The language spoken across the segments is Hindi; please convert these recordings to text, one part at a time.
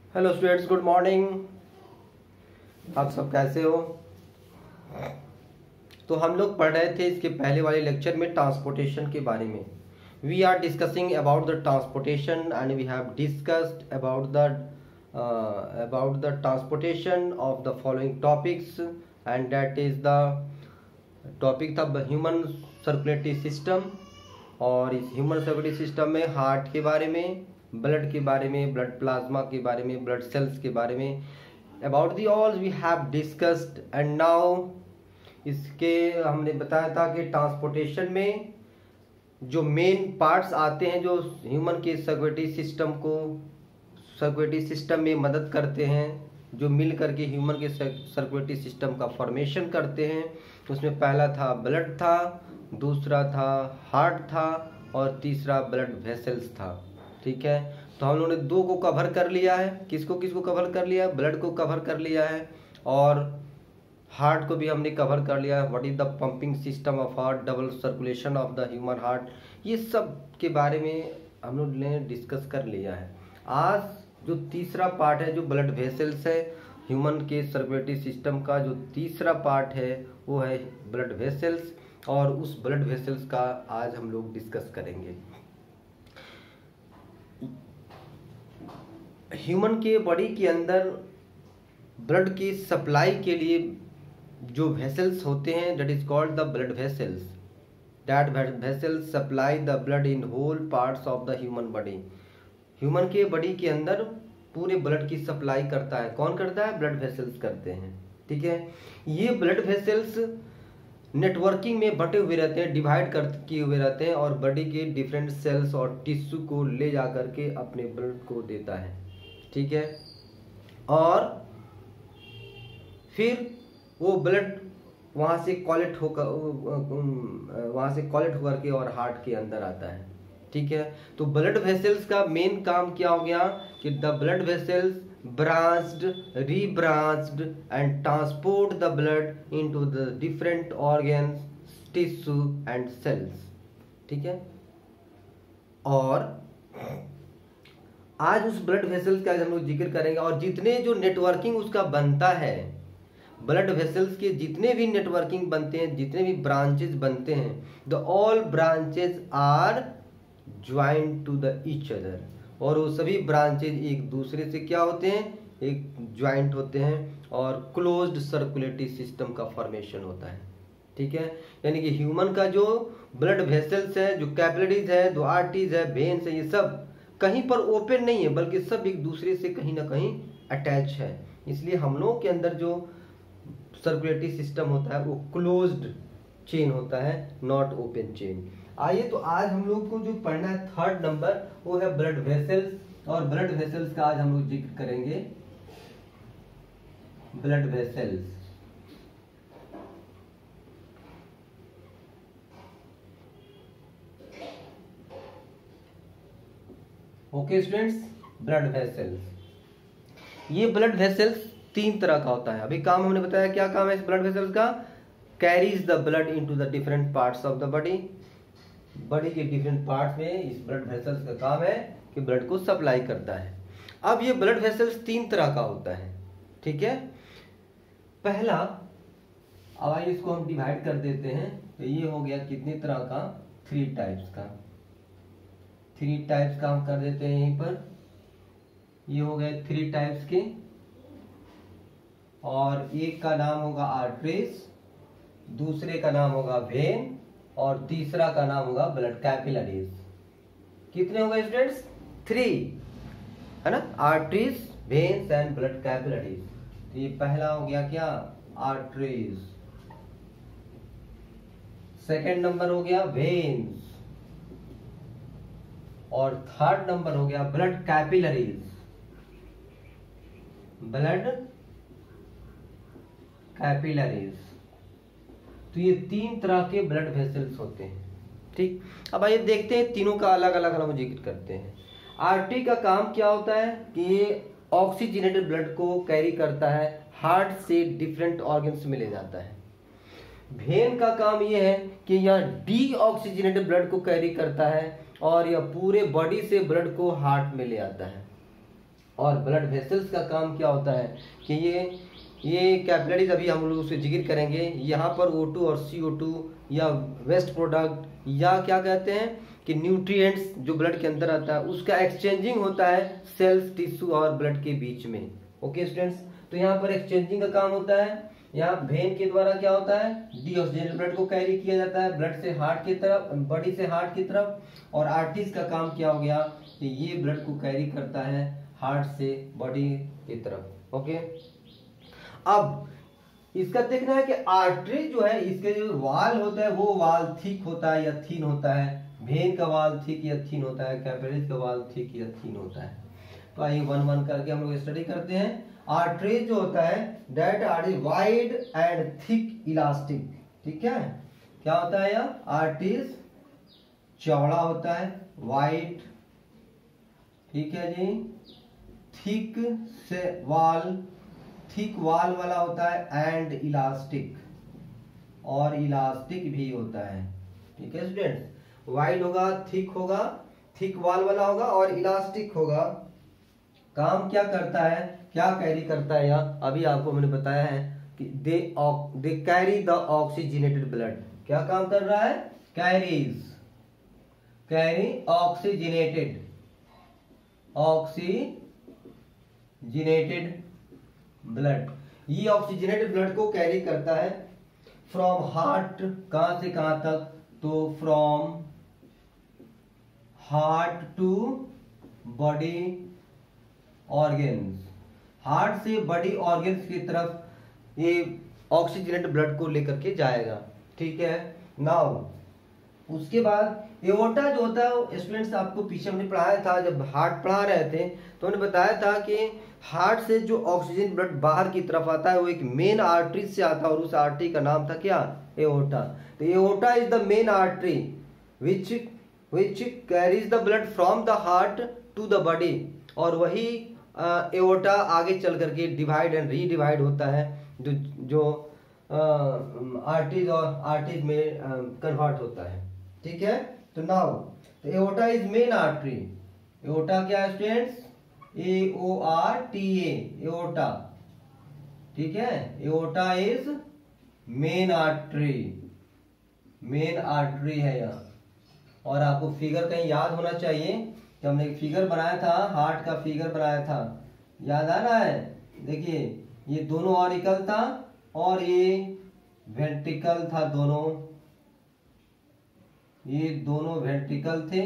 Hello students, good morning. आप सब कैसे हो? तो हम लोग पढ़ रहे थे इसके पहले वाले लेक्चर में ट्रांसपोर्टेशन के बारे में। We are discussing about the transportation and we have discussed about the transportation of the following topics and that is the topic था ह्यूमन सर्कुलेटरी सिस्टम। और इस ह्यूमन सर्कुलेटरी सिस्टम में हार्ट के बारे में, ब्लड के बारे में, ब्लड प्लाज्मा के बारे में, ब्लड सेल्स के बारे में, about the all we have discussed. And now इसके हमने बताया था कि ट्रांसपोर्टेशन में जो मेन पार्ट्स आते हैं जो ह्यूमन के सर्कुलेटरी सिस्टम में मदद करते हैं, जो मिल करके ह्यूमन के सर्कुलेटरी सिस्टम का फॉर्मेशन करते हैं, उसमें पहला था ब्लड था, दूसरा था हार्ट था और तीसरा ब्लड वेसल्स था। ठीक है, तो हम लोगों ने दो को कवर कर लिया है। किसको किसको कवर कर लिया है? ब्लड को कवर कर लिया है और हार्ट को भी हमने कवर कर लिया है। What is the pumping system of heart, double circulation of the human heart, ये सब के बारे में हम लोग ने डिस्कस कर लिया है। आज जो तीसरा पार्ट है, जो ब्लड वेसल्स है, ह्यूमन के सर्कुलेटरी सिस्टम का जो तीसरा पार्ट है वो है ब्लड वेसल्स, और उस ब्लड वेसल्स का आज हम लोग डिस्कस करेंगे। ह्यूमन के बॉडी के अंदर ब्लड की सप्लाई के लिए जो वेसल्स होते हैं, that is called the blood vessels. That vessels supply the blood in whole parts of the human body. Human के बॉडी के अंदर पूरे ब्लड की सप्लाई करता है। कौन करता है? ब्लड वेसल्स करते हैं। ठीक है, ये ब्लड वेसल्स नेटवर्किंग में बटे हुए रहते हैं, डिवाइड किए हुए रहते हैं और बॉडी के डिफरेंट सेल्स और टिश्यू को ले जा करके अपने ब्लड को देता है। ठीक है, और फिर वो ब्लड वहाँ से कलेक्ट होकर के और हार्ट के अंदर आता है। ठीक है, तो ब्लड वेसल्स का मेन काम क्या हो गया कि the blood vessels branched, rebranched and transport the blood into the different organs, tissue and cells। ठीक है, और आज उस ब्लड वेसल्स का हम लोग जिक्र करेंगे और जितने जो नेटवर्किंग उसका बनता है, ब्लड वेसल्स के जितने भी नेटवर्किंग बनते हैं, जितने भी ब्रांचेस बनते हैं, the all branches are joint to the each other, और वो सभी ब्रांचेज एक दूसरे से क्या होते हैं? एक ज्वाइंट होते हैं और क्लोज्ड सर्कुलेटरी सिस्टम का फॉर्मेशन होता है। ठीक है, यानी कि ह्यूमन का जो ब्लड वेसल्स है, जो कैपिलरीज है, जो आर्टरीज है, वेन्स है, ये सब कहीं पर ओपन नहीं है, बल्कि सब एक दूसरे से कहीं ना कहीं अटैच है। इसलिए हम लोगों के अंदर जो सर्कुलेटरी सिस्टम होता है वो क्लोज्ड चेन होता है, नॉट ओपन चेन। आइए, तो आज हम लोग को जो पढ़ना है थर्ड नंबर, वो है ब्लड वेसल्स, और ब्लड वेसल्स का आज हम लोग जिक्र करेंगे। Blood vessels, okay students, blood vessels, ये ब्लड वेसल्स तीन तरह का होता है। अभी काम हमने बताया, क्या काम है इस ब्लड वेसल्स का? Carries the blood into the different parts of the body. Body के डिफरेंट पार्ट्स में इस ब्लड वेसल्स का काम है कि ब्लड को सप्लाई करता है। अब ये ब्लड वेसल्स तीन तरह का होता है। ठीक है, पहला, अब आइए इसको हम डिवाइड कर देते हैं। तो ये हो गया कितने तरह का? 3 टाइप्स का। 3 टाइप्स का हम कर देते हैं यहीं पर। ये हो गए 3 टाइप्स के, और एक का नाम होगा आर्टरीज, दूसरे का नाम होगा वेन, और तीसरा का नाम होगा ब्लड कैपिलरीज। कितने हो गए स्टूडेंट्स? 3 है ना, arteries, veins and blood capillaries. तो ये पहला हो गया क्या? आर्टरीज। सेकंड नंबर हो गया वेन्स, और थर्ड नंबर हो गया ब्लड कैपिलरीज। ब्लड कैपिलरीज, तो ये 3 तरह के ब्लड वेसल्स होते हैं। ठीक, अब आइए देखते हैं तीनों का अलग अलग हम जिक्र करते हैं। आर्टरी का काम क्या होता है कि ये ऑक्सीजनेटेड ब्लड को कैरी करता है, हार्ट से डिफरेंट ऑर्गन्स में ले जाता है। वेन का काम ये है कि यह डीऑक्सीजनेटेड ब्लड को कैरी करता है और यह पूरे बॉडी से ब्लड को हार्ट में ले आता है। और ब्लड वेसल्स का काम क्या होता है कि ये कैपिलरीज अभी हम लोग उससे जिक्र करेंगे। यहाँ पर O2 और CO2 या वेस्ट प्रोडक्ट या क्या कहते हैं कि न्यूट्रिएंट्स जो ब्लड के अंदर आता है उसका एक्सचेंजिंग होता है सेल्स, टिश्यू और ब्लड के बीच में। ओके स्टूडेंट्स, तो यहाँ पर एक्सचेंजिंग का काम होता है। यहाँ वेन के द्वारा क्या होता है, डीऑक्सीजनेटेड ब्लड को कैरी किया जाता है ब्लड से हार्ट की तरफ, बॉडी से हार्ट की तरफ। और आर्टरीज का काम क्या हो गया कि ये ब्लड को कैरी करता है हार्ट से बॉडी की तरफ। ओके, अब इसका देखना है कि आर्टरी जो है इसके जो वाल होता है वो वाल थिक होता है या थीन होता है, वेन का वाल थिक या थीन होता है, कैपिलरीज का वाल थिक या थीन होता है। तो आइए वन वन करके हम लोग स्टडी करते हैं। आर्टरीज जो होता है that are wide and thick elastic. ठीक है, क्या होता है यह आर्टरीज चौड़ा होता है, वाइड, ठीक है जी, थिक से वाल, थिक वाल वाला होता है एंड इलास्टिक, और इलास्टिक भी होता है। ठीक है स्टूडेंट्स, वाइड होगा, थिक वाल वाला होगा और इलास्टिक होगा। काम क्या करता है, क्या कैरी करता है यह अभी आपको मैंने बताया है कि they carry the oxygenated blood. क्या काम कर रहा है, कैरी ऑक्सीजनेटेड ब्लड। ये ऑक्सीजनेटेड ब्लड को कैरी करता है फ्रॉम हार्ट, कहां से कहां तक, तो from heart to body organs, heart से बॉडी ऑर्गेन्स की तरफ ये ऑक्सीजनेटेड ब्लड को लेकर के जाएगा। ठीक है, नाउ उसके बाद एओर्टा जो होता है स्टूडेंट्स, आपको पीछे हमने पढ़ाया था जब हार्ट पढ़ा रहे थे तो हमने बताया था कि हार्ट से जो ऑक्सीजन ब्लड बाहर की तरफ आता है वो एक मेन आर्टरी से आता है और उस आर्टरी का नाम था क्या, एओर्टा। तो aorta is the main artery which carries the blood from the heart to the body, और वही एओर्टा आगे चल करके डिवाइड एंड रीडिवाइड होता है जो आर्टरीज में कन्वर्ट होता है। ठीक है, तो नाउ तो aorta is main artery. Aorta क्या है स्टूडेंट्स, AORTA, एओर्टा। ठीक है, एओर्टा इज मेन आर्टरी है यह। और आपको फिगर कहीं याद होना चाहिए कि हमने एक फिगर बनाया था, हार्ट का फिगर बनाया था, याद आ रहा है। देखिए ये दोनों ऑरिकल था और ये वेंट्रिकल था, ये दोनों वेंट्रिकल थे।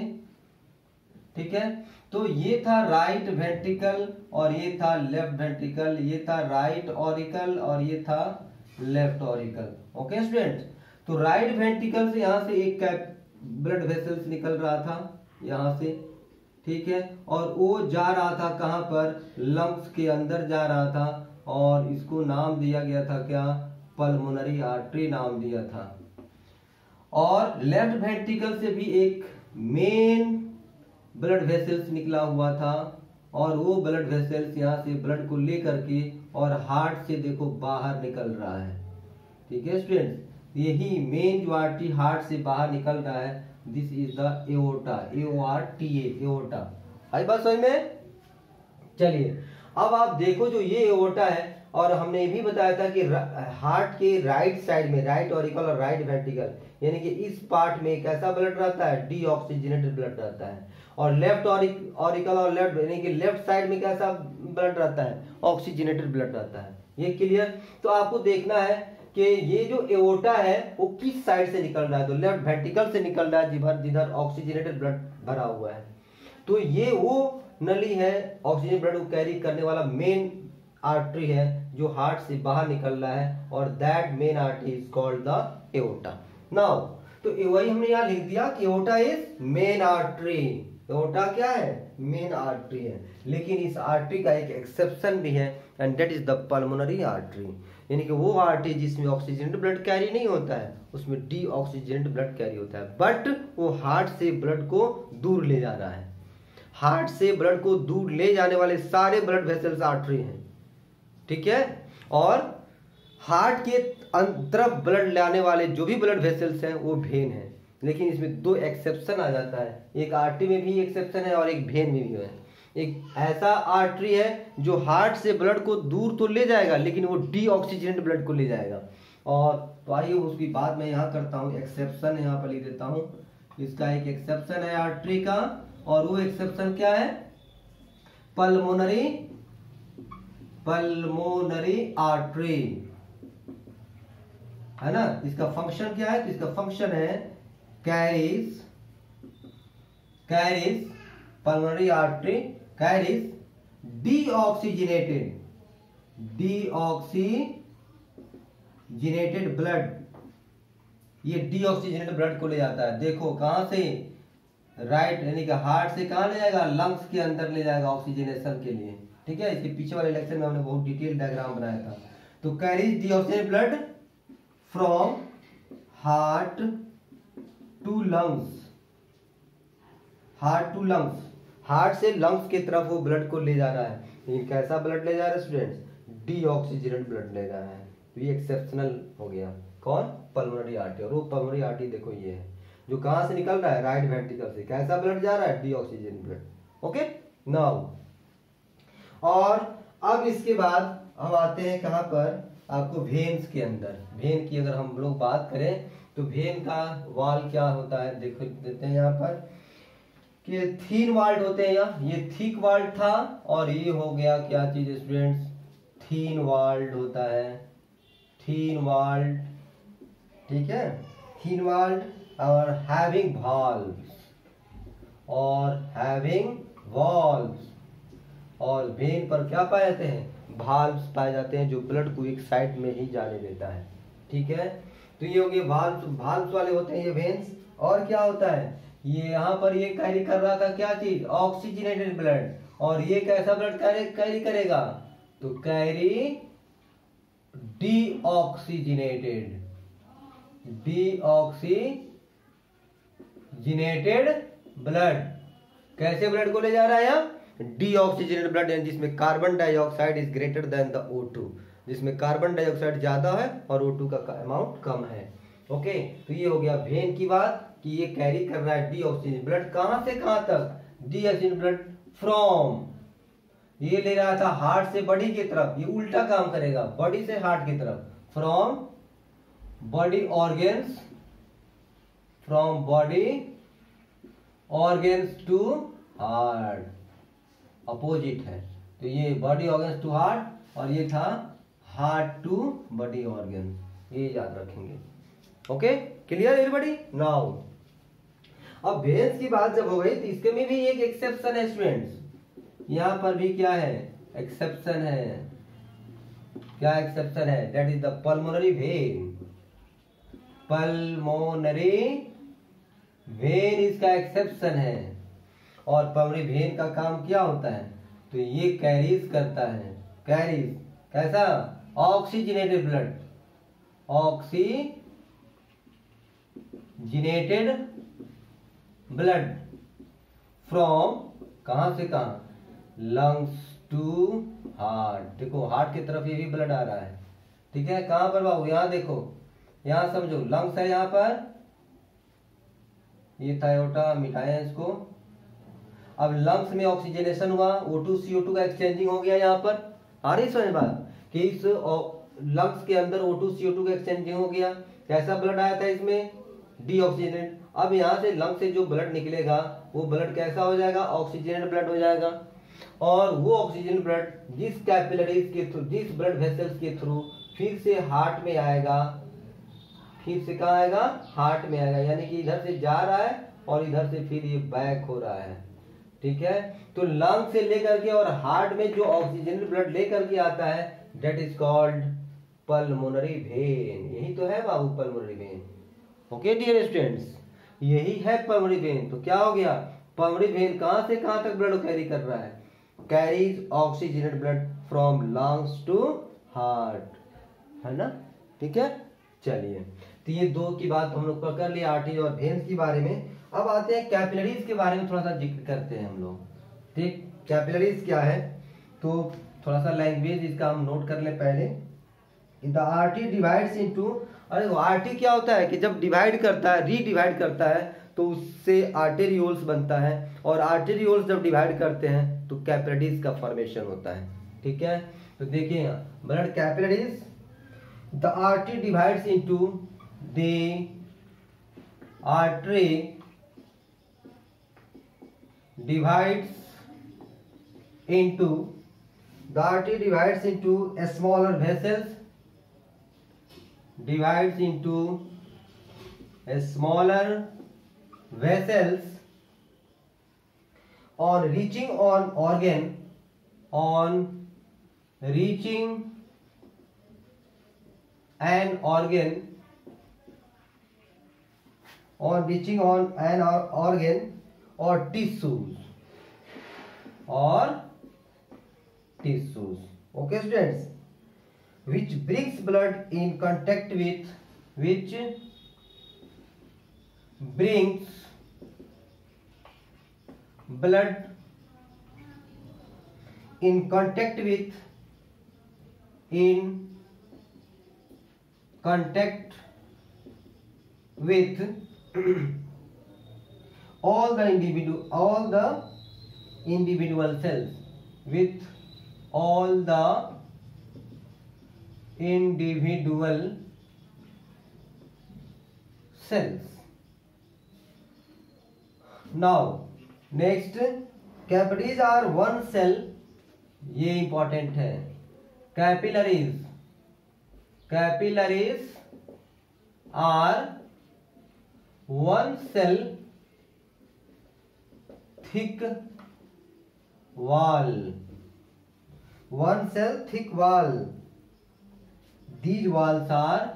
ठीक है, तो ये था राइट वेंट्रिकल और ये था लेफ्ट वेंट्रिकल, ये था राइट ऑरिकल और ये था लेफ्ट ऑरिकल। ओके स्टूडेंट्स, तो राइट वेंट्रिकल से यहां से एक ब्लड वेसल्स निकल रहा था यहां से। ठीक है, और वो जा रहा था कहां पर, लंग्स के अंदर जा रहा था और इसको नाम दिया गया था क्या, पल्मोनरी आर्टरी नाम दिया था। और लेफ्ट वेंट्रिकल से भी एक मेन ब्लड वेसल्स निकला हुआ था और वो ब्लड वेसल्स यहाँ से ब्लड को लेकर के और हार्ट से देखो बाहर निकल रहा है। ठीक है स्टूडेंट्स, यही मेन जो आर्टरी हार्ट से बाहर निकल रहा है, this is the aorta, AORTA, aorta. आई बात समझ में। चलिए अब आप देखो जो ये एओर्टा है, और हमने ये भी बताया था कि हार्ट के राइट साइड में राइट ऑरिकल और राइट वेंट्रिकल यानी कि इस पार्ट में कैसा ब्लड रहता है, डीऑक्सीजनेटेड ब्लड रहता है, और लेफ्ट ऑरिकल और लेफ्ट यानी कि लेफ्ट साइड में कैसा ब्लड रहता है, ऑक्सीजनेटेड ब्लड रहता है। ये क्लियर। तो आपको देखना है कि ये जो एओर्टा है वो किस साइड से निकल रहा है, तो लेफ्ट वेंट्रिकल से निकल रहा है जिधर ऑक्सीजनेटेड ब्लड भरा हुआ है। तो ये वो नली है, ऑक्सीजन ब्लड को कैरी करने वाला मेन आर्टरी है जो हार्ट से बाहर निकल रहा है, और that main artery is called the aorta. Now तो वही हमने यहाँ लिख दिया कि aorta is main artery. Aorta क्या है, मेन आर्टरी है, लेकिन इस आर्टरी का एक एक्सेप्शन भी है and that is the pulmonary artery, यानी कि वो आर्टरी जिसमें ऑक्सीजनेटेड ब्लड कैरी नहीं होता है, उसमें डीऑक्सीजनेटेड ब्लड कैरी होता है, बट वो हार्ट से ब्लड को दूर ले जा रहा है। हार्ट से ब्लड को दूर ले जाने वाले सारे ब्लड वेसल्स आर्टरी हैं। ठीक है, और हार्ट के तरफ ब्लड लाने वाले जो भी ब्लड वेसल्स हैं वो वेन है, लेकिन इसमें दो एक्सेप्शन आ जाता है, एक आर्टरी में भी एक्सेप्शन है और एक वेन में भी है। एक ऐसा आर्टरी है जो हार्ट से ब्लड को दूर तो ले जाएगा, लेकिन वो डीऑक्सीजनेटेड ब्लड को ले जाएगा। और तो आइए उसकी बात मैं यहाँ करता हूँ, एक्सेप्शन यहाँ पर लिख देता हूँ। इसका एक एक्सेप्शन है आर्टरी का, और वो एक्सेप्शन क्या है? पल्मोनरी आर्टरी, है ना। इसका फंक्शन क्या है? तो इसका फंक्शन है carries pulmonary artery carries deoxygenated blood. ये डीऑक्सीजनेटेड ब्लड को ले जाता है। देखो कहां से? राइट, यानी कि हार्ट से कहां ले जाएगा? लंग्स के अंदर ले जाएगा ऑक्सीजनेशन के लिए। ठीक है, इसके पीछे वाले लेक्चर में हमने बहुत डिटेल डायग्राम बनाया था। तो carries deoxygenated blood from heart to lungs, heart से लंग्स की तरफ वो ब्लड को ले जा रहा है। लेकिन कैसा ब्लड ले जा रहा है स्टूडेंट्स? डीऑक्सीजनेटेड ब्लड ले जा रहा है। तो ये एक्सेप्शनल हो गया। कौन? Pulmonary artery. और वो पल्मोनरी आर्टरी देखो ये है जो कहां से निकल रहा है? राइट वेंट्रिकल से। कैसा ब्लड जा रहा है? डीऑक्सीजन ब्लड। ओके नाउ, और अब इसके बाद हम आते हैं कहां पर? आपको वेन्स के अंदर। वेन की अगर हम लोग बात करें तो वेन का वॉल क्या होता है? देखो देते हैं यहाँ पर कि थीन वाल्ड होते हैं। यहाँ ये थिक वाल्ड था, और ये हो गया क्या चीज स्टूडेंट्स? थीन वाल्ड होता है, थीन वाल्ड। ठीक है, थीन वाल्ड और हैविंग वॉल्व्स, और वेन पर क्या पाए जाते हैं? वाल्व्स पाए जाते हैं, जो ब्लड को एक साइड में ही जाने देता है। ठीक है, तो ये हो गए वाल्व्स वाले होते हैं ये वेन्स। और क्या होता है? ये यहाँ पर ये कैरी कर रहा था क्या चीज? Oxygenated blood. और ये कैसा ब्लड कैरी करेगा? तो कैरी डीऑक्सीजनेटेड ब्लड। कैसे ब्लड को ले जा रहा है? यहाँ डीऑक्सीजनेटेड ब्लड, यानी जिसमें carbon dioxide is greater than the O2, जिसमें कार्बन डाइऑक्साइड ज्यादा है और O2 का अमाउंट कम है। ओके, तो ये हो गया वेन की बात कि ये कैरी कर रहा है डीऑक्सीजन ब्लड। कहां से कहां तक? डीऑक्सीजन ब्लड फ्रॉम, ये ले रहा था हार्ट से बॉडी की तरफ, ये उल्टा काम करेगा, बॉडी से हार्ट की तरफ। From body organs to heart, opposite है। तो ये बॉडी ऑर्गेन्स टू हार्ट, और ये था हार्ट टू बॉडी ऑर्गेन। ये याद रखेंगे। Okay, clear everybody? नाउ अब वेन्स की बात जब हो गई तो इसके में भी एक एक्सेप्शन है स्टूडेंट्स। यहां पर भी क्या है? एक्सेप्शन है। क्या एक्सेप्शन है? That is the pulmonary vein. Pulmonary vein इसका एक्सेप्शन है। और पल्मोनरी वेन का काम क्या होता है? तो ये कैरीज करता है। कैरीज कैसा? Oxygenated blood, oxygenated blood from, कहां से कहां? Lungs to heart. देखो हार्ट की तरफ ये भी ब्लड आ रहा है। ठीक है, कहां पर बाबू? यहां देखो, यहां समझो, लंग्स है यहां पर, ये थायोटा मिटाया इसको। अब लंग्स में ऑक्सीजनेशन हुआ, O2 CO2 का एक्सचेंजिंग हो गया। यहाँ पर आ रही समझ बात कि इस लंग्स के अंदर O2 CO2 का एक्सचेंजिंग हो गया। कैसा ब्लड आया था इसमें? डीऑक्सीजनेटेड। अब यहाँ से लंग से जो ब्लड निकलेगा वो ब्लड कैसा हो जाएगा? ऑक्सीजनेटेड ब्लड हो जाएगा। और वो ऑक्सीजन ब्लड जिस कैपिलरीज के थ्रू, जिस ब्लड वेसल्स के थ्रू फिर से हार्ट में आएगा, फिर से कहाँ आएगा? हार्ट में आएगा। यानी कि इधर से जा रहा है और इधर से फिर ये बैक हो रहा है। ठीक है, तो लंग से लेकर के और हार्ट में जो ऑक्सीजन ब्लड लेकर के आता है that is called pulmonary vein. यही तो है बाबू pulmonary vein. Okay dear students, यही है पल्मोनरी वेन। तो क्या हो गया? पल्मोनरी वेन कहां से कहां तक ब्लड कैरी कर रहा है? Carries oxygenated blood from lungs to heart, है ना। ठीक है, चलिए, तो ये दो की बात हम लोग कर लिया, आर्टरीज और वेन्स के बारे में। अब आते हैं कैपिलरीज के बारे में, थोड़ा सा जिक्र करते हैं हम लोग। ठीक, कैपिलरीज क्या है? तो थोड़ा सा लैंग्वेज इसका हम नोट कर ले पहले। द आर्टरी डिवाइड्स इनटू, अरे आर्टरी क्या होता है कि जब डिवाइड करता है, रीडिवाइड करता है तो उससे आर्टेरियोल्स बनता है। और आर्टेरियोल्स जब डिवाइड करते हैं तो कैपिलरीज का फॉर्मेशन होता है। ठीक है, तो देखिए यहाँ blood capillaries, the artery divides into the artery divides into the artery divides into a smaller vessels, divides into a smaller vessels on reaching on organ, on reaching an organ, on reaching on an organ or tissues, okay students, which brings blood in contact with, which brings blood in contact with, in contact with all the individual cells, with all the individual cells. Now next, capillaries are one cell, ये important है, capillaries are one cell thick wall, one cell thick wall. These walls are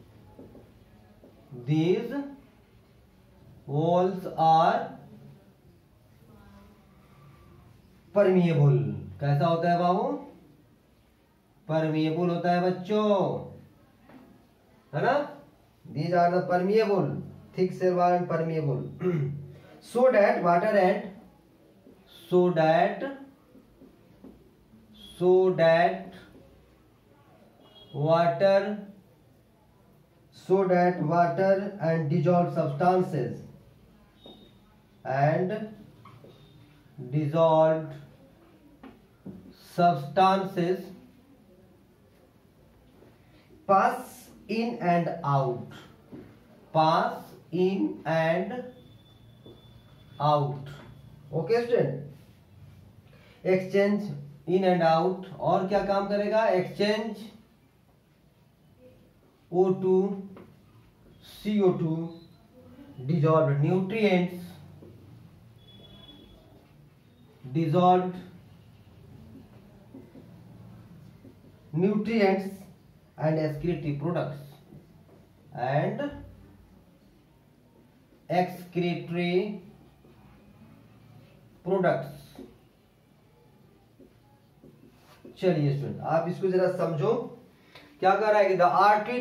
permeable. कैसा होता है बाबू? permeable होता है बच्चों, है ना? These are the permeable, thick cell wall and permeable. so that water and dissolved substances pass in and out, okay student, exchange in and out, और क्या काम करेगा? exchange O2, CO2, dissolved nutrients, and excretory products, चलिए स्टूडेंट आप इसको जरा समझो, क्या कर रहा है कि the artery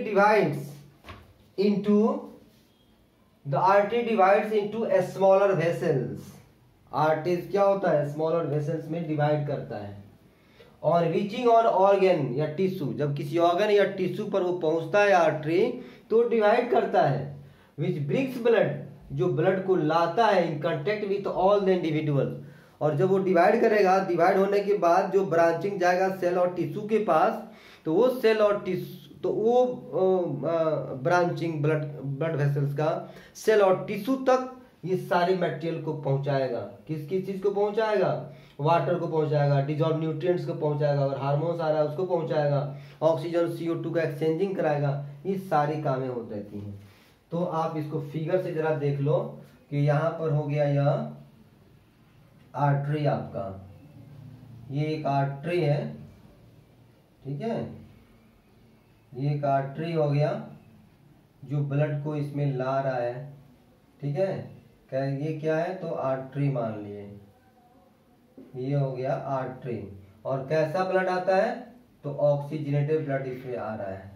divides into a smaller vessels. Arteries क्या होता है? स्मॉलर वेसल्स में डिवाइड करता है। और रीचिंग ऑन ऑर्गन या टिश्यू, जब किसी ऑर्गन या टिश्यू पर वो पहुंचता है आर्टरी तो डिवाइड करता है। विच ब्रिंग्स ब्लड, जो ब्लड को लाता है in contact with all the individual. और जब वो डिवाइड करेगा, डिवाइड होने के बाद जो ब्रांचिंग जाएगा सेल और टिश्यू के पास, तो वो सेल और टिश्यू, तो वो ब्रांचिंग ब्लड वेसल्स का सेल और टिश्यू तक ये सारे मटेरियल को पहुंचाएगा। किस चीज को पहुंचाएगा? वाटर को पहुंचाएगा, डिजॉल्व न्यूट्रिएंट्स को पहुंचाएगा, और हार्मोन्स आ रहा है उसको पहुंचाएगा, ऑक्सीजन CO2 का एक्सचेंजिंग कराएगा। ये सारी कामें होती रहती हैं। तो आप इसको फिगर से जरा देख लो कि यहाँ पर हो गया यह आर्टरी आपका, ये एक आर्टरी है, ठीक है, ये एक आर्टरी हो गया जो ब्लड को इसमें ला रहा है, ठीक है। क्या ये क्या है? तो आर्टरी मान लिए, ये हो गया आर्टरी। और कैसा ब्लड आता है? तो ऑक्सीजनेटेड ब्लड इसमें आ रहा है,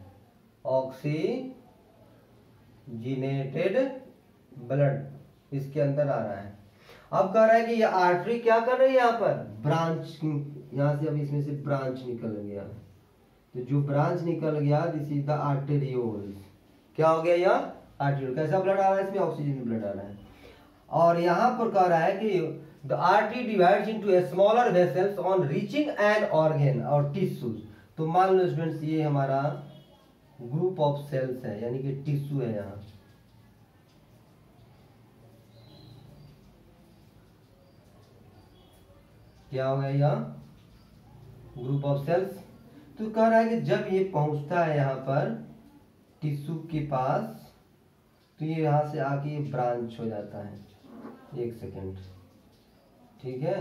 ऑक्सीजनेटेड ब्लड इसके अंदर आ रहा है। अब कह रहा है कि ये आर्टरी क्या कर रही है? यहाँ पर ब्रांच, यहाँ से अब इसमें से ब्रांच निकल गया, तो जो ब्रांच निकल गया दिस इज द आर्टेरियोल। क्या हो गया? यह आर्टेरियोल। कैसा ब्लड आ रहा है? इसमें ऑक्सीजन ब्लड आ रहा है। और यहाँ पर कह रहा है कि the artery divides into smaller vessels on reaching an organ और टिश्यूज। तो मान लो स्टूडेंट्स ये हमारा ग्रुप ऑफ सेल्स है, यानी कि टिश्यू है यहाँ, क्या हो गया यहाँ ग्रुप ऑफ सेल्स। तो कह रहा है कि जब ये पहुंचता है यहाँ पर टिश्यू के पास, तो ये यहाँ से आके ये ब्रांच हो जाता है। एक सेकेंड, ठीक है।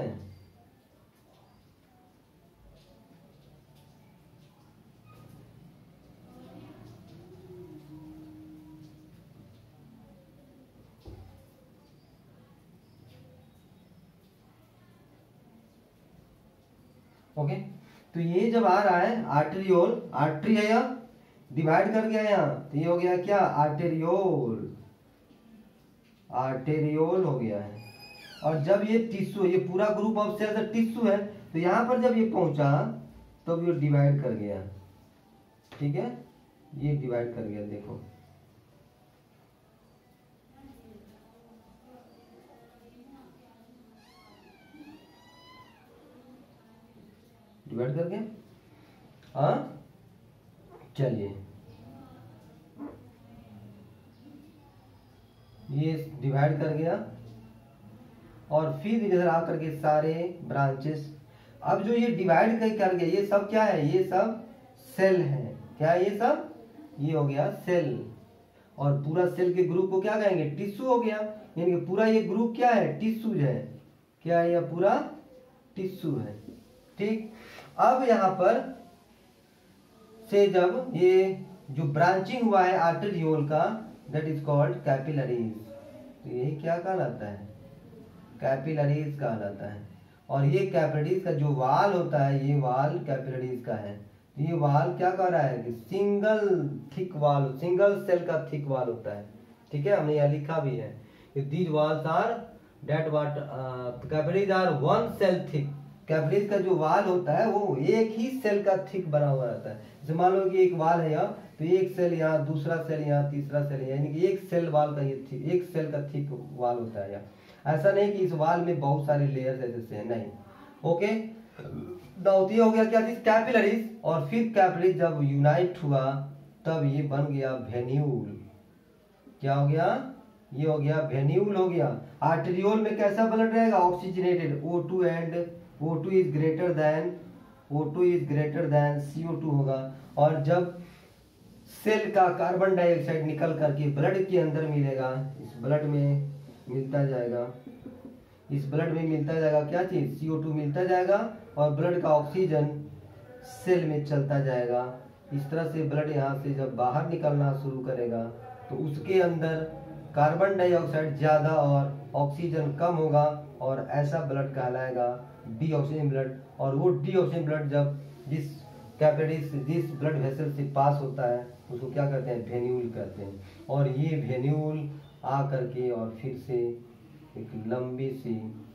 ओके, तो ये जब आ रहा है आर्टेरियोल, आर्टरी है यह, डिवाइड कर गया यहाँ, तो ये हो गया क्या आर्टेरियोल, आर्टेरियोल हो गया है। और जब ये टिश्यू, ये पूरा ग्रुप ऑफ सेल्स टिश्यू है, तो यहाँ पर जब ये पहुंचा तब ये डिवाइड कर गया, ठीक है, ये डिवाइड कर गया, देखो डिवाइड करके। हाँ चलिए, ये डिवाइड कर गया और फिर इधर आकर के सारे ब्रांचेस। अब जो ये डिवाइड कर गया, ये सब क्या है, ये सब सेल है, क्या है ये सब, ये हो गया सेल। और पूरा सेल के ग्रुप को क्या कहेंगे, टिश्यू हो गया, यानी कि पूरा ये ग्रुप क्या है, टिश्यूज है, क्या है, ये पूरा टिश्यू है, ठीक। अब यहाँ पर से जब ये जो ब्रांचिंग हुआ है आर्टेरियोल का, दैट इज कॉल्ड कैपिलरीज। तो यही क्या कहलाता है, कैपिलरीज कहलाता है। और ये कैपिलरीज का जो वाल होता है, ये वाल कैपिलरीज का है। ये वाल क्या कह रहा है कि single thick wall, single cell का थिक वाल होता है, ठीक है, हमने यहाँ लिखा भी है, these walls are that what capillaries are one cell thick. Capillaries का जो वाल होता है वो एक ही सेल का थिक बना हुआ रहता है। जैसे मान लो कि एक वाल है यहाँ, तो एक सेल यहाँ, दूसरा सेल यहाँ, तीसरा सेल, यानी कि एक सेल वाल का ये थिक, एक सेल का थिक वाल होता है यहाँ। ऐसा नहीं कि इस वाल में बहुत सारे लेयर्स है जैसे, नहीं। ओके, दाउती हो गया क्या चीज, कैपिलरीज। और फिर कैपिलरीज जब यूनाइट हुआ तब ये बन गया वेन्यूल। क्या हो गया, ये हो गया वेन्यूल हो गया। आर्टेरियोल में कैसा ब्लड रहेगा, oxygenated, O2 and O2 is greater than, O2 is greater than CO2 होगा। और जब सेल का कार्बन डाइऑक्साइड निकल करके ब्लड के अंदर मिलेगा, इस ब्लड में मिलता जाएगा, इस ब्लड में मिलता जाएगा क्या चीज, CO2 मिलता जाएगा, और ब्लड का ऑक्सीजन सेल में चलता जाएगा। इस तरह से ब्लड यहाँ से जब बाहर निकलना शुरू करेगा तो उसके अंदर कार्बन डाइऑक्साइड ज्यादा और ऑक्सीजन कम होगा, और ऐसा ब्लड कहलाएगा डीऑक्सीजन ब्लड। और वो डीऑक्सीजन ब्लड जब जिस कैपिलरी से, जिस ब्लड वेसल से पास होता है, उसको क्या कहते हैं, वेन्यूल कहते हैं। और ये वेन्यूल आ करके और फिर से एक लंबी सी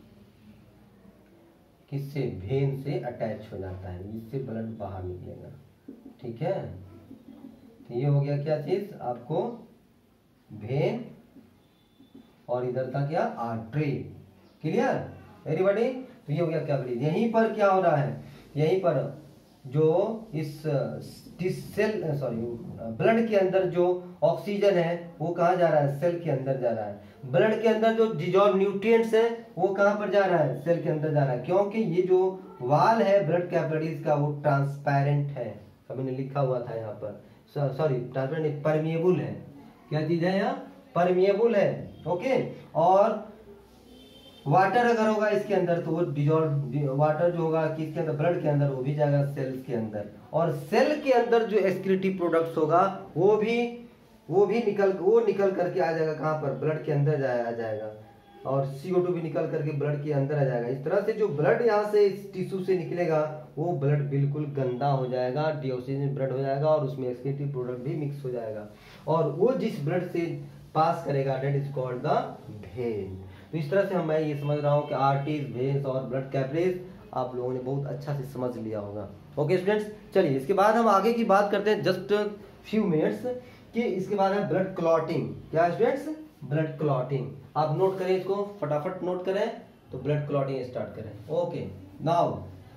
किससे, वेन से अटैच हो जाता है, जिससे ब्लड बाहर निकलेगा, ठीक है। तो ये हो गया क्या चीज आपको, वेन, और इधर था क्या, आर्टरी। Clear everybody. तो ये हो गया कैपिलरी। यहीं पर क्या हो रहा है, यहीं पर जो इस सेल, सॉरी, ब्लड के अंदर जो ऑक्सीजन है वो कहाँ जा रहा है, सेल के अंदर जा रहा है। ब्लड के अंदर जो डिजॉल्व न्यूट्रिएंट्स है वो कहाँ पर जा रहा है, सेल के अंदर जा रहा है, क्योंकि ये जो वाल है ब्लड कैपिलरीज का वो ट्रांसपेरेंट है। कभी ने लिखा हुआ था यहाँ पर, सॉरी ट्रांसपेरेंट, परमिएबल है। क्या चीज है यहाँ, परमिएबल है। ओके, और वाटर अगर होगा इसके अंदर तो वो डिजॉल्व वाटर जो होगा किसके अंदर, ब्लड के अंदर, वो भी जाएगा सेल्स के अंदर। और सेल के अंदर जो एक्सक्रीटरी प्रोडक्ट्स होगा वो भी निकल करके आ जाएगा कहाँ पर, ब्लड के अंदर आ जाएगा। और CO2 भी निकल करके ब्लड के अंदर आ जाएगा। इस तरह से जो ब्लड यहाँ से इस टिश्यू से निकलेगा वो ब्लड बिल्कुल गंदा हो जाएगा, डीऑक्सीजन ब्लड हो जाएगा, और उसमें एक्सक्रीटरी प्रोडक्ट भी मिक्स हो जाएगा। और वो जिस ब्लड से पास करेगा that is called the vein. तो इस तरह से मैं ये समझ रहा हूँ कि आर्टरीज, वेन्स और ब्लड कैपिलरीज आप लोगों ने बहुत अच्छा से समझ लिया होगा। ओके स्टूडेंट्स, चलिए इसके बाद हम आगे की बात करते हैं जस्ट फ्यू मिनट्स कि इसके बाद है ब्लड क्लॉटिंग। क्या स्टूडेंट्स, ब्लड क्लॉटिंग। आप नोट करें इसको, फटाफट नोट करें, तो ब्लड क्लॉटिंग स्टार्ट करें। ओके, नाउ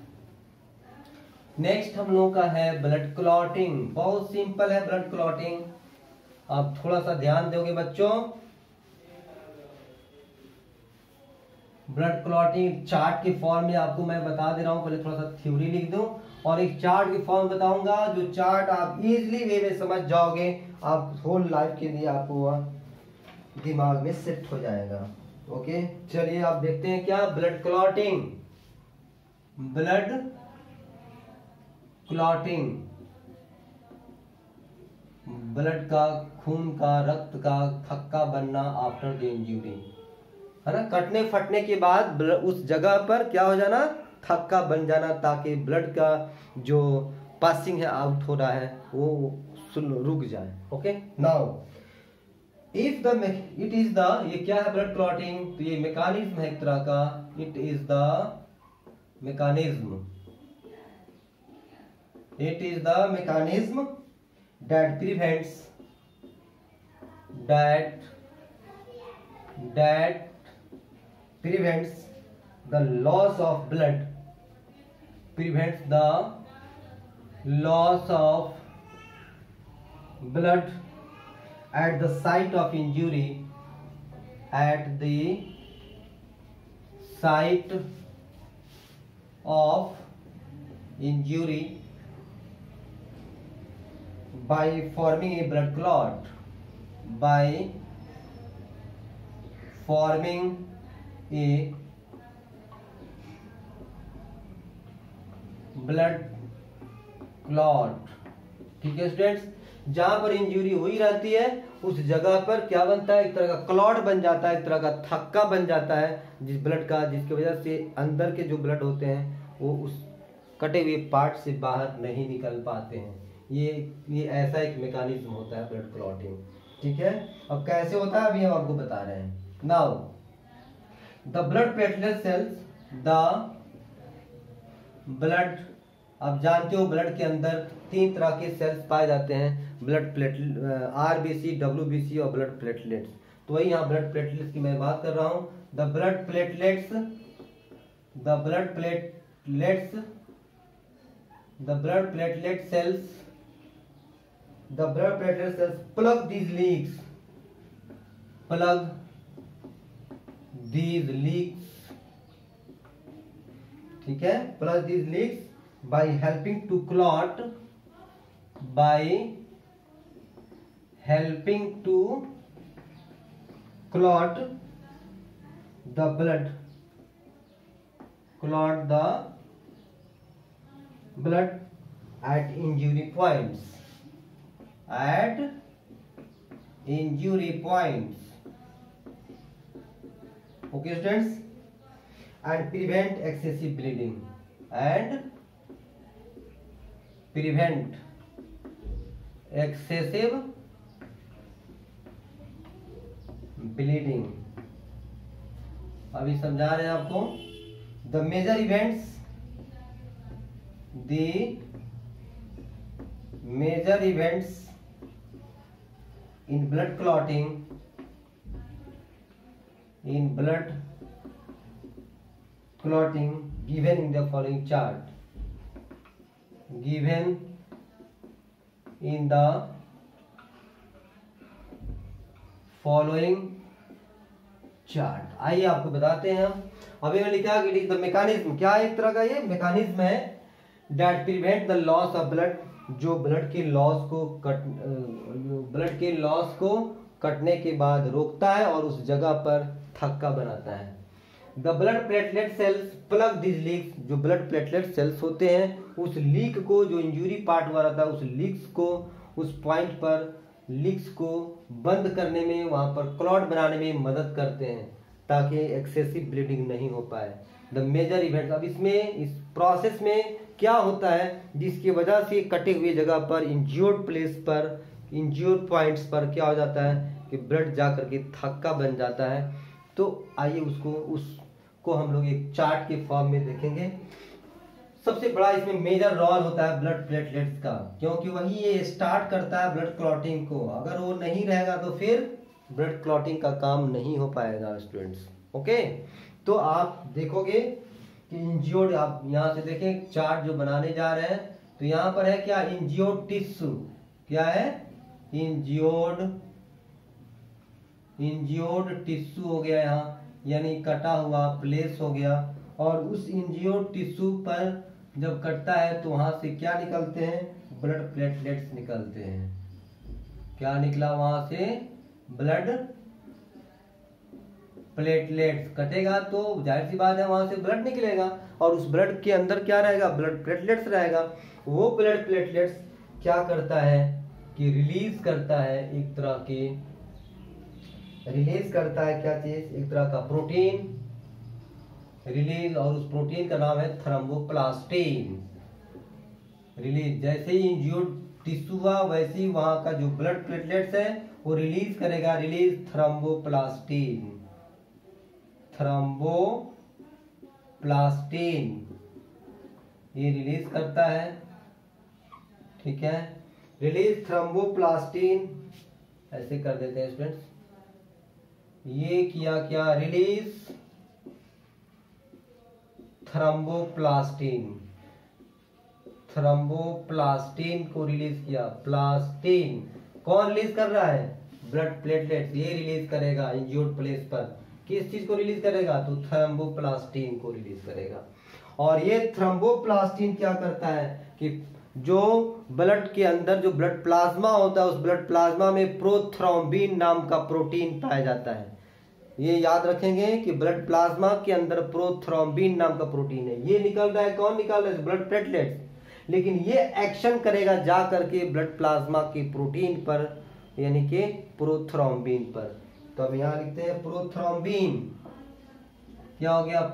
नेक्स्ट हम लोगों का है ब्लड क्लॉटिंग। बहुत सिंपल है ब्लड क्लॉटिंग, आप थोड़ा सा ध्यान दोगे बच्चों। ब्लड क्लॉटिंग चार्ट के फॉर्म में आपको मैं बता दे रहा हूं, पहले थोड़ा सा थ्योरी लिख दूं और एक चार्ट के फॉर्म बताऊंगा, जो चार्ट आप इजीली वे में समझ जाओगे, आप होल लाइफ के लिए आपको वह दिमाग में सेट हो जाएगा। ओके, चलिए आप देखते हैं क्या blood clotting. Blood clotting, blood का, खून का, रक्त का थक्का बनना आफ्टर द इंजरी, है ना, कटने फटने के बाद उस जगह पर क्या हो जाना, थक्का बन जाना, ताकि ब्लड का जो पासिंग है, आउट हो रहा है, वो रुक जाए। Okay, now if the it is the, ये क्या है ब्लड क्लॉटिंग, तो ये मैकेनिज्म है एक तरह का, it is the mechanism, it is the mechanism that prevents the loss of blood, prevents the loss of blood at the site of injury, at the site of injury, by forming a blood clot, by forming a blood clot। ठीक है स्टूडेंट्स, जहां पर इंजरी हुई रहती है उस जगह पर क्या बनता है, एक तरह का क्लॉट बन जाता है, एक तरह का थक्का बन जाता है जिस ब्लड का, जिसकी वजह से अंदर के जो ब्लड होते हैं वो उस कटे हुए पार्ट से बाहर नहीं निकल पाते हैं। ये ऐसा एक मैकेनिज्म होता है ब्लड क्लॉटिंग। ठीक है, अब कैसे होता है अभी हम आपको बता रहे हैं। Now the blood platelet cells, the blood, आप जानते हो ब्लड के अंदर 3 तरह के सेल्स पाए जाते हैं, ब्लड प्लेटलेट, आरबीसी, डब्ल्यूबीसी और ब्लड प्लेटलेट्स। तो वही यहाँ ब्लड प्लेटलेट्स की मैं बात कर रहा हूँ। The blood platelets, the blood platelets, the blood platelet cells, the blood platelet cells plug these leaks, plug these leaks, ठीक है, plug these leaks by helping to clot, by helping to clot the blood, clot the blood at injury points, at injury points। Okay students, and prevent excessive bleeding, and prevent excessive bleeding। अभी समझा रहे हैं आपको। the major events, the major events in blood clotting, in blood clotting given in the following chart, given in the following chart। आइए आपको बताते हैं हम। अभी मैंने लिखा कि इट इज द मैकेनिज्म, क्या है एक तरह का ये मैकेनिज्म है, that prevent the loss of blood, जो ब्लड के लॉस को कटने के बाद रोकता है और उस जगह पर थक्का बनाता है। The blood platelet cells plug this leaks, जो ब्लड प्लेटलेट सेल्स होते हैं उस लीक को, जो इंजरी पार्ट हुआ रहता है उस लीक्स को, उस पॉइंट पर लीक्स को बंद करने में, वहां पर क्लॉट बनाने में मदद करते हैं ताकि एक्सेसिव ब्लीडिंग नहीं हो पाए। द मेजर इवेंट, अब इसमें इस प्रोसेस में क्या होता है जिसकी वजह से कटे हुए जगह पर, इंज्योर्ड प्लेस पर, इंज्योर्ड पॉइंट्स पर क्या हो जाता है कि ब्लड जाकर के थक्का बन जाता है। तो आइए उसको हम लोग एक चार्ट के फॉर्म में देखेंगे। सबसे बड़ा इसमें मेजर रोल होता है ब्लड प्लेटलेट्स का, क्योंकि वही ये स्टार्ट करता है ब्लड क्लॉटिंग को। अगर वो नहीं रहेगा तो फिर ब्लड क्लॉटिंग का काम नहीं हो पाएगा स्टूडेंट्स। ओके, तो आप देखोगे कि इंजियोड, आप यहाँ से देखें चार्ट जो बनाने जा रहे हैं, तो यहाँ पर है क्या, इंजियोड टिश्यू। क्या है, इंजियोड टिश्यू हो गया यहाँ, यानी कटा हुआ प्लेस हो गया। और उस इंजियोड टिश्यू पर जब कटता है तो वहां से क्या निकलते हैं, ब्लड प्लेटलेट्स निकलते हैं। क्या निकला वहां से, ब्लड प्लेटलेट्स। कटेगा तो जाहिर सी बात है वहां से ब्लड निकलेगा, और उस ब्लड के अंदर क्या रहेगा, ब्लड प्लेटलेट्स रहेगा। वो ब्लड प्लेटलेट्स क्या करता है कि रिलीज करता है एक तरह के, रिलीज करता है क्या चीज, एक तरह का प्रोटीन रिलीज, और उस प्रोटीन का नाम है थ्रोम्बोप्लास्टिन। रिलीज, जैसे ही इंज्यूर्ड टिश्यू हुआ वैसे ही वहां का जो ब्लड प्लेटलेट्स है वो रिलीज करेगा, रिलीज थ्रोम्बोप्लास्टिन। ये रिलीज करता है, ठीक है, रिलीज थ्रोम्बोप्लास्टिन। ऐसे कर देते हैं स्टूडेंट्स, ये किया क्या, रिलीज थ्रोम्बोप्लास्टिन को रिलीज किया। प्लास्टिन कौन रिलीज कर रहा है, ब्लड प्लेटलेट्स, ये रिलीज करेगा इंज्यूर्ड प्लेस पर। किस चीज को रिलीज करेगा, तो थ्रोम्बोप्लास्टिन को रिलीज करेगा। और ये थ्रोम्बोप्लास्टिन क्या करता है कि जो ब्लड के अंदर जो ब्लड प्लाज्मा होता है, उस ब्लड प्लाज्मा में प्रोथ्रोम्बिन नाम का प्रोटीन पाया जाता है। ये याद रखेंगे कि ब्लड प्लाज्मा के अंदर प्रोथ्रोम्बिन नाम का प्रोटीन है। ये निकल रहा है, कौन निकाल रहा है, ब्लड प्लेटलेट्स। लेकिन ये एक्शन करेगा जा करके ब्लड प्लाज्मा के प्रोटीन पर, यानी कि प्रोथ्रोम्बिन पर। तो अब यहां लिखते हैं प्रोथ्रोम्बिन। क्या हो गया,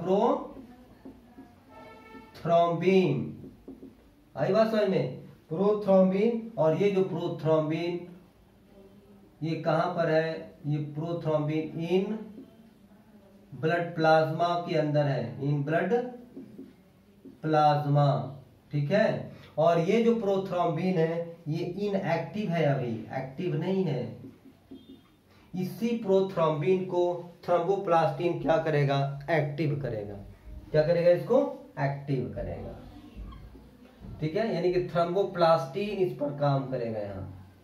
प्रोथ्रोम्बिन। आई बात समझ में, प्रोथ्रोम्बिन। और ये जो प्रोथ्रोम्बिन ये कहां पर है, ये प्रोथ्रोम्बिन इन ब्लड प्लाज्मा के अंदर है, इन ब्लड प्लाज्मा, ठीक है। और ये जो प्रोथ्रोम्बिन है ये इनएक्टिव है, अभी एक्टिव नहीं है। इसी प्रोथ्रोम्बिन को थ्रोम्बोप्लास्टिन क्या करेगा, एक्टिव करेगा। क्या करेगा, इसको एक्टिव करेगा, ठीक है। यानी कि थ्रोम्बोप्लास्टिन इस पर काम करेगा। यहाँ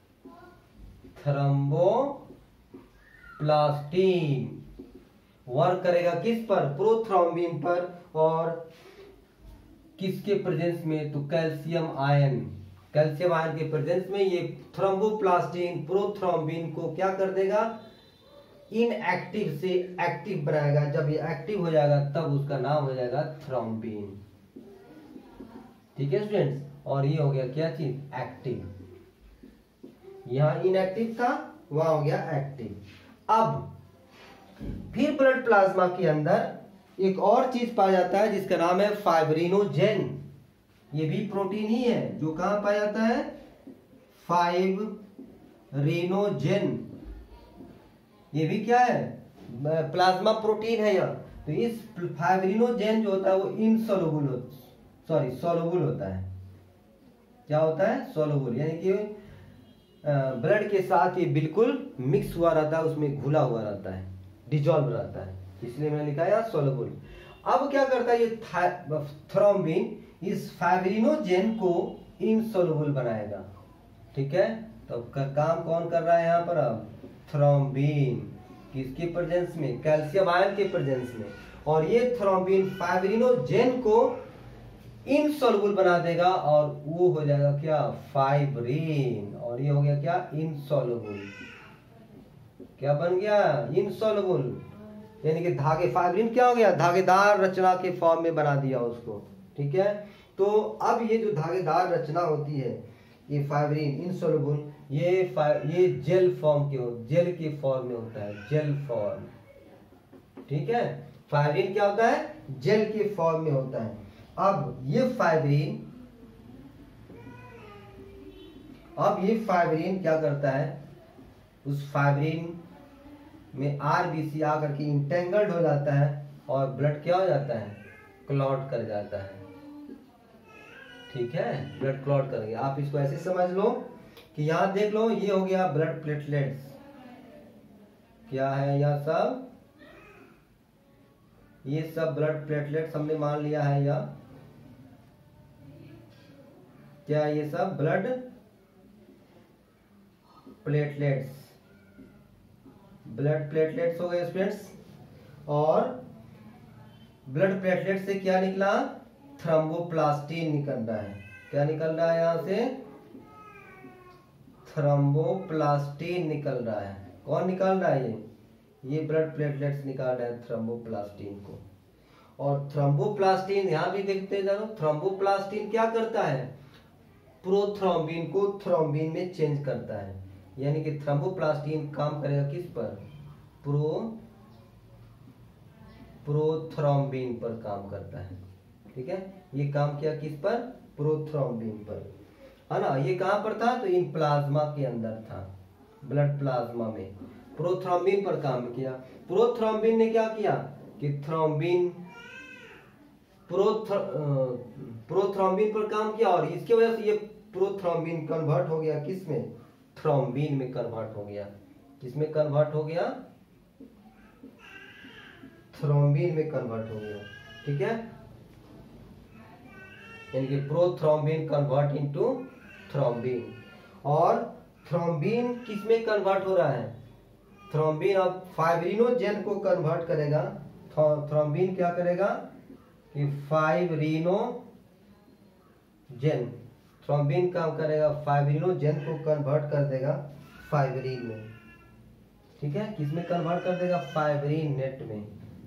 थ्रोम्बोप्लास्टिन वर्क करेगा किस पर, प्रोथ्रोम्बिन पर। और किसके प्रेजेंस में, तो कैल्शियम आयन के प्रेजेंस में ये थ्रोम्बोप्लास्टिन प्रोथ्रोम्बिन को क्या कर देगा, इनएक्टिव से एक्टिव बनाएगा। जब ये एक्टिव हो जाएगा तब उसका नाम हो जाएगा थ्रोम्बिन, ठीक है स्टूडेंट्स। और ये हो गया क्या चीज, एक्टिव। यहां इनएक्टिव था, वहां हो गया एक्टिव। अब फिर ब्लड प्लाज्मा के अंदर एक और चीज पाया जाता है जिसका नाम है फाइब्रिनोजेन। ये भी प्रोटीन ही है, जो कहां पाया जाता है, फाइब्रिनोजेन। ये भी क्या है, प्लाज्मा प्रोटीन है यह। तो इस फाइब्रिनोजेन जो होता है वो सोलुबल होता है। क्या होता है, सोलुबल, यानी कि ब्लड के साथ ये बिल्कुल मिक्स हुआ रहता है, उसमें घुला हुआ रहता है, डिजॉल्व रहता है, इसलिए मैंने लिखा है सोलुबल। अब क्या करता है ये थ्रोम्बिन इस फाइब्रिनोजेन को इनसोलुबल बनाएगा, ठीक है। तो काम कौन कर रहा है यहाँ पर, अब थ्रोम्बिन, किसके प्रेजेंस में, कैल्शियम आयन के प्रेजेंस में। और ये थ्रोम्बिन फाइब्रिनोजेन को इनसोलुबल बना देगा, और वो हो जाएगा क्या, फाइब्रिन। और ये हो गया क्या, इनसोलुबल। क्या बन गया, इनसोलुबल, यानी कि धागे, फाइब्रिन क्या हो गया, धागेदार रचना के फॉर्म में बना दिया उसको, ठीक है। तो अब ये जो धागेदार रचना होती है, ये फाइब्रिन इनसोलुबल, ये जेल फॉर्म जेल के फॉर्म में होता है, जेल फॉर्म, ठीक है। फाइब्रिन क्या होता है, जेल के फॉर्म में होता है। अब ये फाइब्रिन क्या करता है, उस फाइब्रिन में आरबीसी आकर के इंटेंगल्ड हो जाता है, और ब्लड क्या हो जाता है, क्लॉट कर जाता है, ठीक है। ब्लड क्लॉट कर गया। आप इसको ऐसे समझ लो कि यहां देख लो, ये हो गया ब्लड प्लेटलेट्स। क्या है यह सब, ये सब ब्लड प्लेटलेट्स हमने मान लिया है, या क्या ये सब ब्लड प्लेटलेट्स हो गए स्टूडेंट्स। और ब्लड प्लेटलेट से क्या निकला, थ्रोम्बोप्लास्टिन निकल रहा है। क्या निकल रहा है यहां से, थ्रोम्बोप्लास्टिन निकल रहा है। कौन निकाल रहा है, ये ब्लड प्लेटलेट्स निकाल रहे हैं थ्रोम्बोप्लास्टिन को। और थ्रोम्बोप्लास्टिन यहां भी देखते जानो, थ्रोम्बोप्लास्टिन क्या करता है, प्रोथ्रोम्बिन को थ्रोम्बिन में चेंज करता है। यानी कि थ्रोम्बोप्लास्टिन काम करेगा किस पर, प्रोथ्रोम्बिन पर काम करता है। ठीक है, ये काम किया किस पर, प्रोथ्रोम्बिन पर, है ना। ये कहां पर था, तो इन प्लाज्मा के अंदर था, ब्लड प्लाज्मा में प्रोथ्रोम्बिन पर काम किया। प्रोथ्रोम्बिन ने क्या किया कि थ्रोम्बिन प्रोथ्रोम्बिन पर काम किया, और इसके वजह से ये प्रोथ्रोम्बिन कन्वर्ट हो गया किस में, थ्रोम्बिन में कन्वर्ट हो गया। किसमें कन्वर्ट हो गया, थ्रोम्बिन में कन्वर्ट हो गया। ठीक है, यानी कि प्रोथ्रोम्बिन कन्वर्ट इनटू थ्रोम्बिन। और थ्रोम्बिन किसमें कन्वर्ट हो रहा है, थ्रोम्बिन अब फाइब्रिनोजेन को कन्वर्ट करेगा। थ्रोम्बिन क्या करेगा कि फाइब्रिनोजेन, थ्रोम्बिन काम करेगा फाइब्रिनोजेन को कन्वर्ट कर देगा फाइब्रिन में। ठीक है, किसमें कन्वर्ट कर देगा, फाइब्रिन नेट में,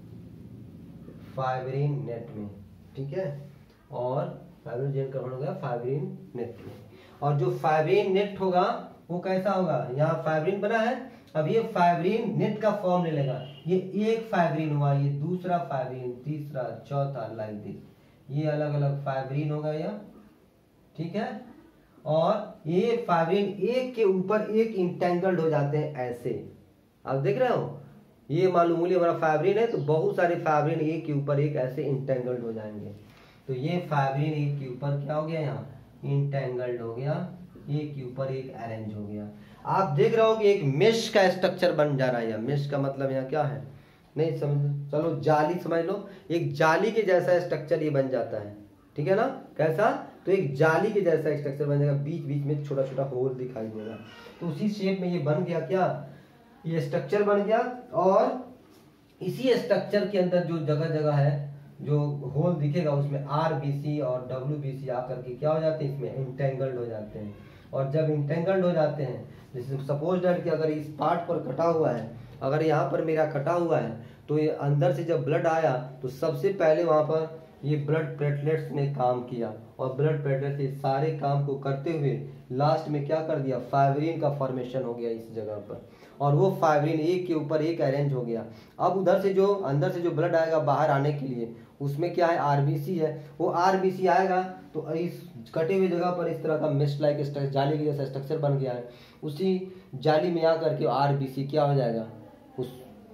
फाइब्रिन नेट में। ठीक है, और फाइब्रिनोजेन कन्वर्ट हो गया फाइब्रिन नेट में। और जो फाइब्रिन नेट होगा वो कैसा होगा, यहाँ फाइब्रिन बना है, अब ये फाइब्रिन नेट का फॉर्म ले लेगा। ये एक फाइब्रिन हुआ, ये दूसरा फाइब्रिन, तीसरा, चौथा, लाइक दिस, ये अलग अलग फाइब्रिन होगा यह। ठीक है, और ये फाइब्रिन एक के ऊपर एक इंटेंगल्ड हो जाते हैं ऐसे। आप देख रहे हो, ये मालूम हमारा फाइब्रिन है, तो बहुत सारे फाइब्रिन एक के ऊपर एक ऐसे इंटेंगल्ड हो जाएंगे। तो ये फाइब्रिन एक के ऊपर क्या हो गया, यहाँ इंटेंगल्ड हो गया, एक के ऊपर एक अरेंज हो गया। आप देख रहे हो कि एक मेश का स्ट्रक्चर बन जा रहा है। मेश का मतलब यहाँ क्या है, नहीं समझ, चलो जाली समझ लो, एक जाली के जैसा स्ट्रक्चर ये बन जाता है। ठीक है ना, कैसा, तो एक जाली के जैसा स्ट्रक्चर बन जाएगा, बीच बीच में छोटा छोटा होल दिखाई देगा। तो उसी शेप में ये बन गया, क्या ये स्ट्रक्चर बन गया। और इसी स्ट्रक्चर के अंदर जो जगह जगह है जो होल दिखेगा, उसमें RBC और WBC आकर के क्या हो जाते हैं, इसमें इंटेंगल्ड हो जाते हैं। और जब इंटेंगल्ड हो जाते हैं, जैसे सपोज दैट कि अगर इस पार्ट पर कटा हुआ है, अगर यहाँ पर मेरा कटा हुआ है, तो ये अंदर से जब ब्लड आया तो सबसे पहले वहाँ पर ये ब्लड प्लेटलेट्स ने काम किया, और ब्लड प्लेटलेट्स ये सारे काम को करते हुए लास्ट में क्या कर दिया, फाइब्रिन का फॉर्मेशन हो गया इस जगह पर। और वो फाइब्रिन एक के ऊपर एक अरेंज हो गया। अब उधर से जो अंदर से जो ब्लड आएगा बाहर आने के लिए, उसमें क्या है, RBC है। वो RBC आएगा तो इस कटे हुए जगह पर इस तरह का मेश लाइक जाली के जैसा स्ट्रक्चर बन गया है। उसी जाली में आकर के RBC क्या हो जाएगा, उस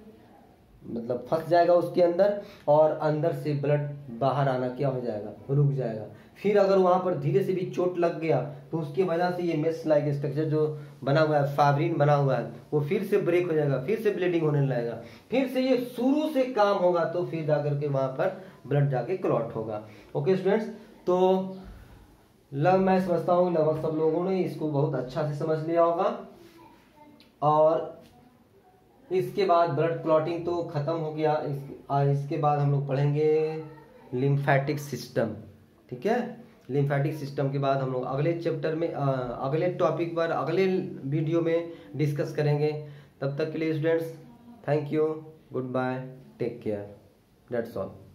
मतलब फंस जाएगा उसके अंदर, और अंदर से ब्लड बाहर आना क्या हो जाएगा, रुक जाएगा। फिर अगर वहां पर धीरे से भी चोट लग गया तो उसकी वजह से ये मेश लाइक स्ट्रक्चर जो बना हुआ है, फाइब्रिन बना हुआ है, वो फिर से ब्रेक हो जाएगा, फिर से ब्लीडिंग होने लगेगा, फिर से ये शुरू से काम होगा, तो फिर जाकर के वहां पर ब्लड जाके क्लॉट होगा। ओके स्टूडेंट्स, तो मैं समझता हूँ लगभग सब लोगों ने इसको बहुत अच्छा से समझ लिया होगा। और इसके बाद ब्लड क्लॉटिंग तो खत्म हो गया। इसके बाद हम लोग पढ़ेंगे लिम्फेटिक सिस्टम। ठीक है, लिम्फेटिक सिस्टम के बाद हम लोग अगले चैप्टर में अगले टॉपिक पर अगले वीडियो में डिस्कस करेंगे। तब तक के लिए students, thank you, goodbye, take care, that's all.